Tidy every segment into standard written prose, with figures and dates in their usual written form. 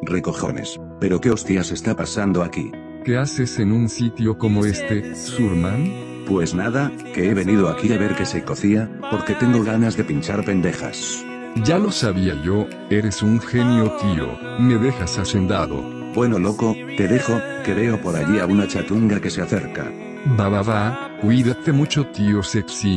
Recojones. ¿Pero qué hostias está pasando aquí? ¿Qué haces en un sitio como este, Surman? Pues nada, que he venido aquí a ver qué se cocía, porque tengo ganas de pinchar pendejas. Ya lo sabía yo, eres un genio tío, me dejas hacendado. Bueno loco, te dejo, que veo por allí a una chatunga que se acerca. Va, cuídate mucho tío sexy,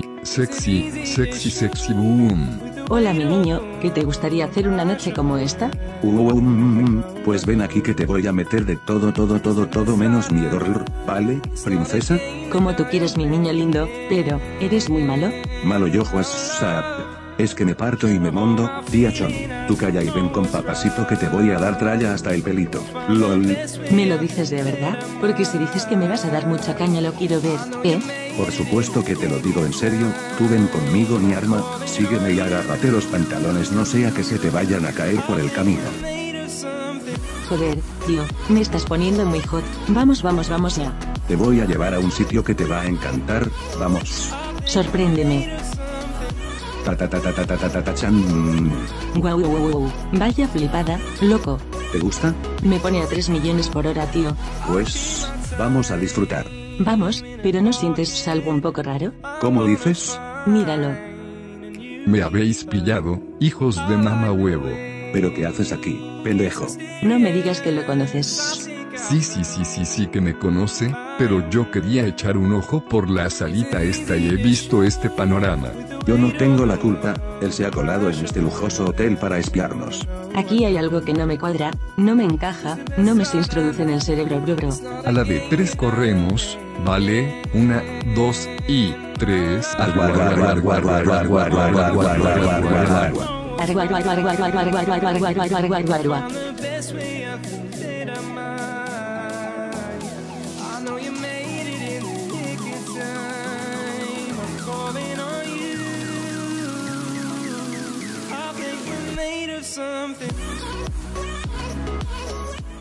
boom. Hola mi niño, ¿qué te gustaría hacer una noche como esta? Pues ven aquí que te voy a meter de todo menos miedo, ¿vale, princesa? Como tú quieres mi niño lindo, pero, ¿eres muy malo? Malo yo WhatsApp. Es que me parto y me mondo, tía Chon. Tú calla y ven con papacito que te voy a dar tralla hasta el pelito. LOL. ¿Me lo dices de verdad? Porque si dices que me vas a dar mucha caña lo quiero ver, ¿eh? Por supuesto que te lo digo en serio, tú ven conmigo mi arma, sígueme y agárrate los pantalones no sea que se te vayan a caer por el camino. Joder, tío, me estás poniendo muy hot, vamos ya. Te voy a llevar a un sitio que te va a encantar, vamos. Sorpréndeme. Chan. Guau, vaya flipada, loco. ¿Te gusta? Me pone a 3 millones por hora tío. Pues, vamos a disfrutar. Vamos, pero ¿no sientes algo un poco raro? ¿Cómo dices? Míralo. Me habéis pillado, hijos de mamá huevo. ¿Pero qué haces aquí, pendejo? No me digas que lo conoces. Sí que me conoce, pero yo quería echar un ojo por la salita esta y he visto este panorama. Yo no tengo la culpa, él se ha colado en este lujoso hotel para espiarnos. Aquí hay algo que no me cuadra, no me encaja, no me se introduce en el cerebro bro. A la de 3 corremos, ¿vale? 1, 2 y 3. Something